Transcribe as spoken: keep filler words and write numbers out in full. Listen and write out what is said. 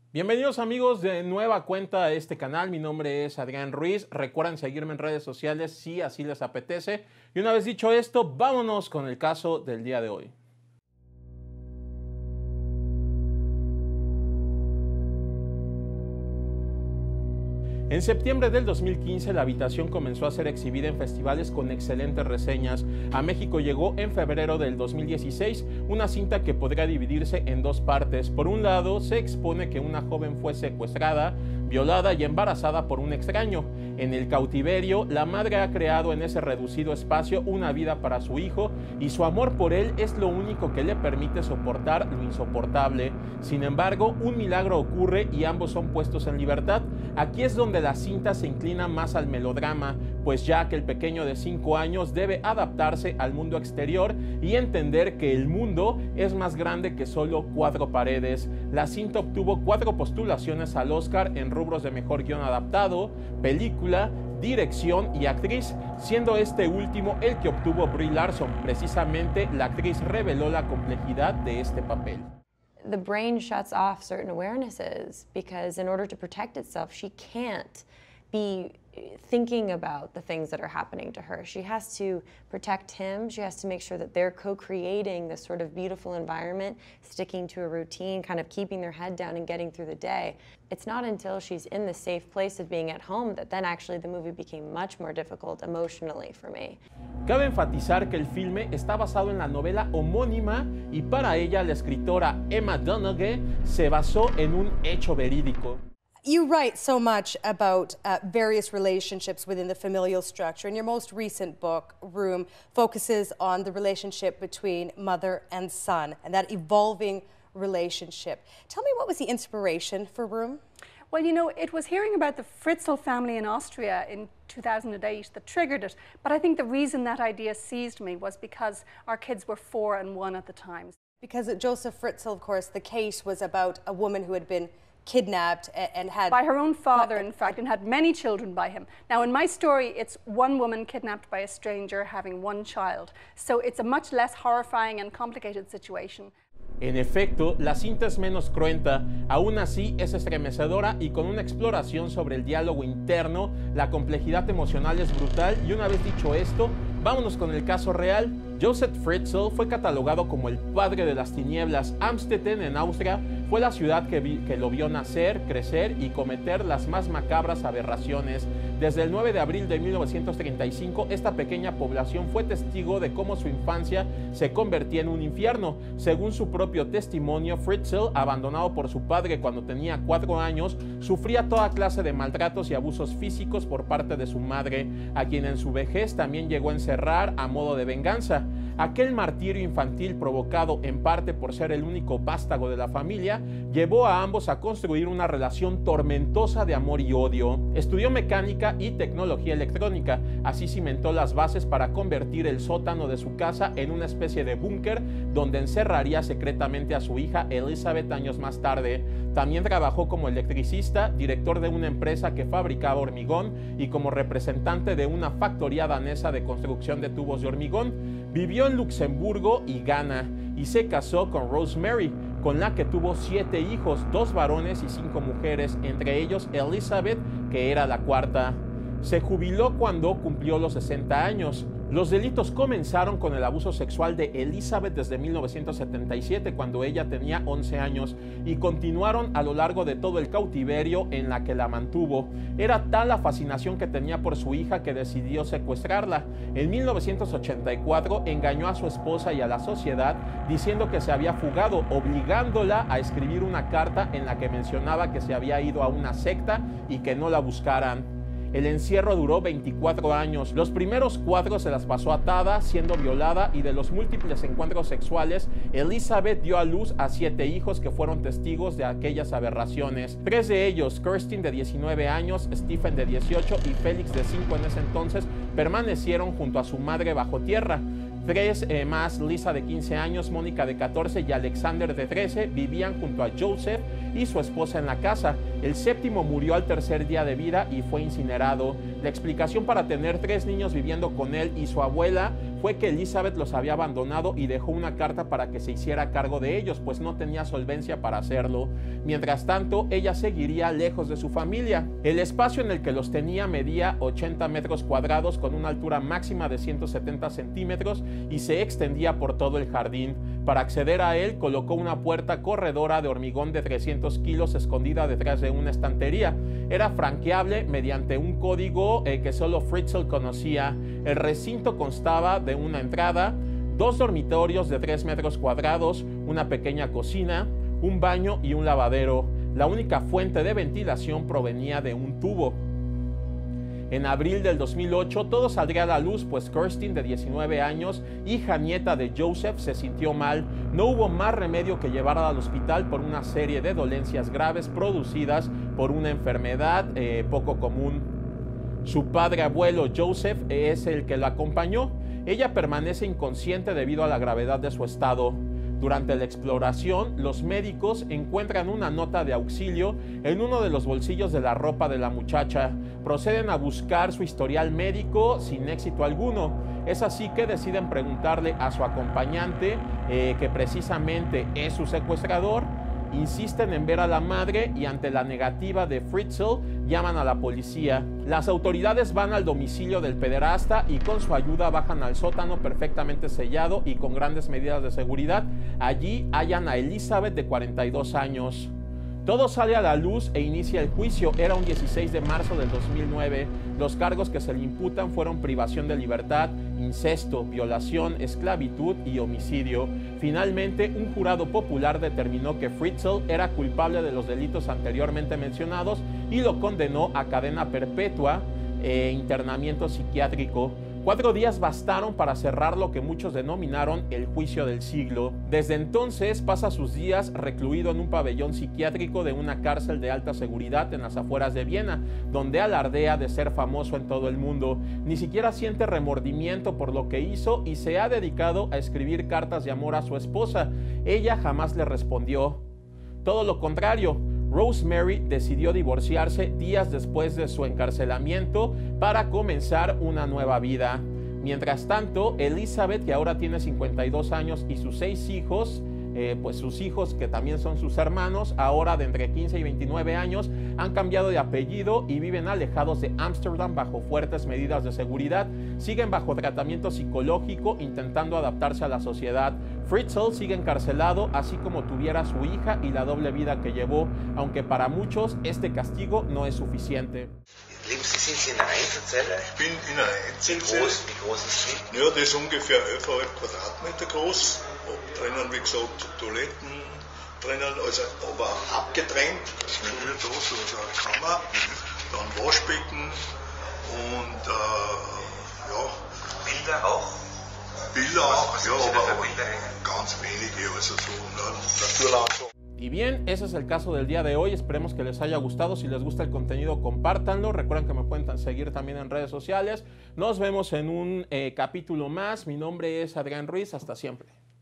Bienvenidos amigos de nueva cuenta a este canal, mi nombre es Adrián Ruiz, recuerden seguirme en redes sociales si así les apetece. Y una vez dicho esto, vámonos con el caso del día de hoy. En septiembre del dos mil quince, La Habitación comenzó a ser exhibida en festivales con excelentes reseñas. A México llegó en febrero del dos mil dieciséis, una cinta que podría dividirse en dos partes. Por un lado, se expone que una joven fue secuestrada, violada y embarazada por un extraño. En el cautiverio, la madre ha creado en ese reducido espacio una vida para su hijo y su amor por él es lo único que le permite soportar lo insoportable. Sin embargo, un milagro ocurre y ambos son puestos en libertad. Aquí es donde la cinta se inclina más al melodrama, pues ya que el pequeño de cinco años debe adaptarse al mundo exterior y entender que el mundo es más grande que solo cuatro paredes. La cinta obtuvo cuatro postulaciones al Oscar en rubros de mejor guión adaptado, película, dirección y actriz, siendo este último el que obtuvo Brie Larson. Precisamente la actriz reveló la complejidad de este papel. The brain shuts off certain awarenesses because in order to protect itself, she can't be thinking about the things that are happening to her. She has to protect him. She has to make sure that they're co-creating this sort of beautiful environment, sticking to a routine, kind of keeping their head down and getting through the day. It's not until she's in the safe place of being at home that then actually the movie became much more difficult emotionally for me. Cabe enfatizar que el filme está basado en la novela homónima y para ella la escritora Emma Donoghue se basó en un hecho verídico. You write so much about uh, various relationships within the familial structure, and your most recent book, Room, focuses on the relationship between mother and son and that evolving relationship. Tell me, what was the inspiration for Room? Well, you know, it was hearing about the Fritzl family in Austria in two thousand eight that triggered it. But I think the reason that idea seized me was because our kids were four and one at the time. Because Joseph Fritzl, of course, the case was about a woman who had been kidnapped and had... By her own father, in fact, and had many children by him. Now, in my story, it's one woman kidnapped by a stranger having one child. So it's a much less horrifying and complicated situation. En efecto, la cinta es menos cruenta, aún así es estremecedora y con una exploración sobre el diálogo interno, la complejidad emocional es brutal y una vez dicho esto, vámonos con el caso real. Joseph Fritzl fue catalogado como el padre de las tinieblas. Amstetten, en Austria, fue la ciudad que, vi, que lo vio nacer, crecer y cometer las más macabras aberraciones. Desde el nueve de abril de mil novecientos treinta y cinco, esta pequeña población fue testigo de cómo su infancia se convertía en un infierno. Según su propio testimonio, Fritzl, abandonado por su padre cuando tenía cuatro años, sufría toda clase de maltratos y abusos físicos por parte de su madre, a quien en su vejez también llegó a encerrar a modo de venganza. Aquel martirio infantil provocado en parte por ser el único vástago de la familia llevó a ambos a construir una relación tormentosa de amor y odio. Estudió mecánica y tecnología electrónica, así cimentó las bases para convertir el sótano de su casa en una especie de búnker donde encerraría secretamente a su hija Elizabeth años más tarde. También trabajó como electricista, director de una empresa que fabricaba hormigón y como representante de una factoría danesa de construcción de tubos de hormigón. Vivió en Luxemburgo y Ghana y se casó con Rosemary, con la que tuvo siete hijos, dos varones y cinco mujeres, entre ellos Elizabeth, que era la cuarta. Se jubiló cuando cumplió los sesenta años. Los delitos comenzaron con el abuso sexual de Elizabeth desde mil novecientos setenta y siete, cuando ella tenía once años, y continuaron a lo largo de todo el cautiverio en la que la mantuvo. Era tal la fascinación que tenía por su hija que decidió secuestrarla. En mil novecientos ochenta y cuatro engañó a su esposa y a la sociedad diciendo que se había fugado, obligándola a escribir una carta en la que mencionaba que se había ido a una secta y que no la buscaran. El encierro duró veinticuatro años. Los primeros cuatro se las pasó atada, siendo violada, y de los múltiples encuentros sexuales, Elizabeth dio a luz a siete hijos que fueron testigos de aquellas aberraciones. Tres de ellos, Kirsten de diecinueve años, Stephen de dieciocho y Félix de cinco en ese entonces, permanecieron junto a su madre bajo tierra. Tres eh, más, Lisa de quince años, Mónica de catorce y Alexander de trece, vivían junto a Joseph y su esposa en la casa. El séptimo murió al tercer día de vida y fue incinerado. La explicación para tener tres niños viviendo con él y su abuela fue que Elizabeth los había abandonado y dejó una carta para que se hiciera cargo de ellos, pues no tenía solvencia para hacerlo. Mientras tanto, ella seguiría lejos de su familia. El espacio en el que los tenía medía ochenta metros cuadrados con una altura máxima de ciento setenta centímetros y se extendía por todo el jardín. Para acceder a él, colocó una puerta corredora de hormigón de trescientos kilos escondida detrás de una estantería. Era franqueable mediante un código eh, que solo Fritzl conocía. El recinto constaba de una entrada, dos dormitorios de tres metros cuadrados, una pequeña cocina, un baño y un lavadero. La única fuente de ventilación provenía de un tubo. En abril del dos mil ocho todo saldría a la luz, pues Kirsten, de diecinueve años, hija nieta de Joseph, se sintió mal. No hubo más remedio que llevarla al hospital por una serie de dolencias graves producidas por una enfermedad eh, poco común. Su padre abuelo Joseph es el que la acompañó. Ella permanece inconsciente debido a la gravedad de su estado. Durante la exploración, los médicos encuentran una nota de auxilio en uno de los bolsillos de la ropa de la muchacha. Proceden a buscar su historial médico sin éxito alguno. Es así que deciden preguntarle a su acompañante, eh, que precisamente es su secuestrador. Insisten en ver a la madre y ante la negativa de Fritzl llaman a la policía. Las autoridades van al domicilio del pederasta y con su ayuda bajan al sótano perfectamente sellado y con grandes medidas de seguridad. Allí hallan a Elizabeth, de cuarenta y dos años. Todo sale a la luz e inicia el juicio. Era un dieciséis de marzo del dos mil nueve. Los cargos que se le imputan fueron privación de libertad, incesto, violación, esclavitud y homicidio. Finalmente, un jurado popular determinó que Fritzl era culpable de los delitos anteriormente mencionados y lo condenó a cadena perpetua e internamiento psiquiátrico. Cuatro días bastaron para cerrar lo que muchos denominaron el juicio del siglo. Desde entonces pasa sus días recluido en un pabellón psiquiátrico de una cárcel de alta seguridad en las afueras de Viena, donde alardea de ser famoso en todo el mundo. Ni siquiera siente remordimiento por lo que hizo y se ha dedicado a escribir cartas de amor a su esposa. Ella jamás le respondió. Todo lo contrario. Rosemary decidió divorciarse días después de su encarcelamiento para comenzar una nueva vida. Mientras tanto, Elizabeth, que ahora tiene cincuenta y dos años, y sus seis hijos, eh, pues sus hijos, que también son sus hermanos, ahora de entre quince y veintinueve años, han cambiado de apellido y viven alejados de Ámsterdam bajo fuertes medidas de seguridad. Siguen bajo tratamiento psicológico, intentando adaptarse a la sociedad. Fritzl sigue encarcelado, así como tuviera su hija y la doble vida que llevó, aunque para muchos este castigo no es suficiente. Leben Sie, sind Sie in einer Einzelzelle? Ich bin in einer Wie Einzelzelle. groß, wie groß ist sie? Ja, das ist ungefähr elf Komma fünf Quadratmeter groß. Drinnen, wie gesagt, Toiletten drinnen, also aber abgetrennt. Das ist mhm. da so eine Kammer, mhm. dann Waschbecken und äh, ja. Bilder auch? Bilder Was, auch, was ja, sind Sie denn aber, für Bilder hängen? ganz wenige, also so ne, Naturlandschaft. Y bien, ese es el caso del día de hoy. Esperemos que les haya gustado. Si les gusta el contenido, compártanlo. Recuerden que me pueden seguir también en redes sociales. Nos vemos en un eh, capítulo más. Mi nombre es Adrián Ruiz. Hasta siempre.